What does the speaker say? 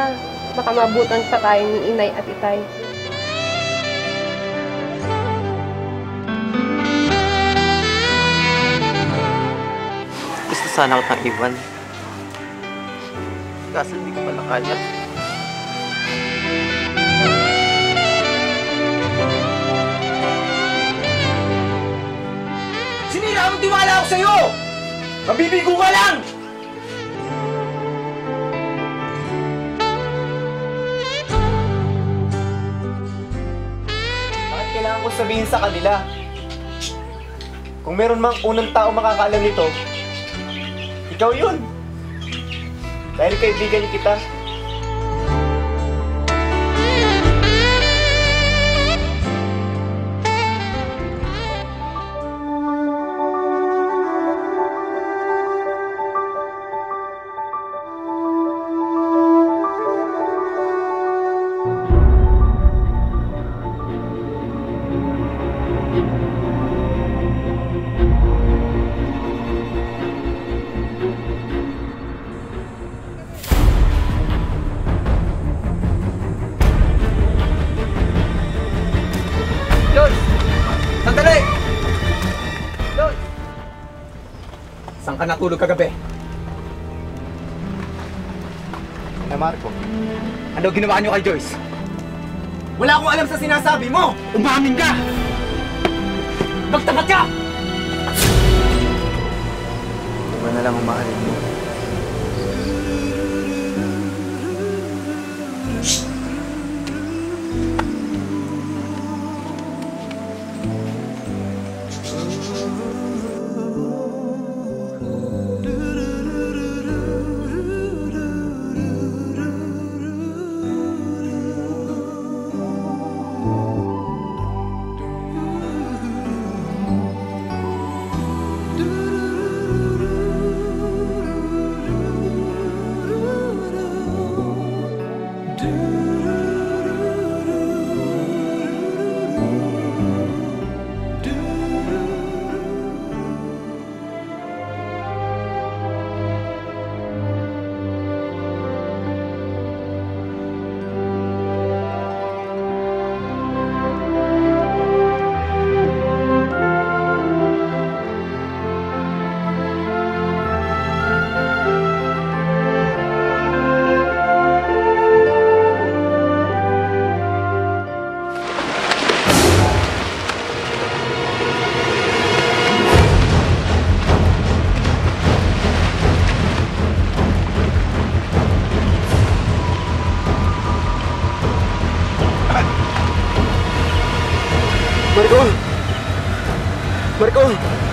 ka. Baka mabutan pa tayo ni inay at itay. Gusto sana kitang iwan. Kaso hindi ko pala kaya. Sinira ang tiwala ko sa'yo! Mabibigo ka lang! Bakit kailangan ko sabihin sa kanila? Kung meron mang unang tao makakaalam nito, ikaw yun! Dahil kaibigan kita. Saan ka natulog kagabi? Marco, ano ginawa niyo kay Joyce? Wala akong alam sa sinasabi mo! Umamin ka! Magtapat ka! Iba na lang umahalin mo. Marco!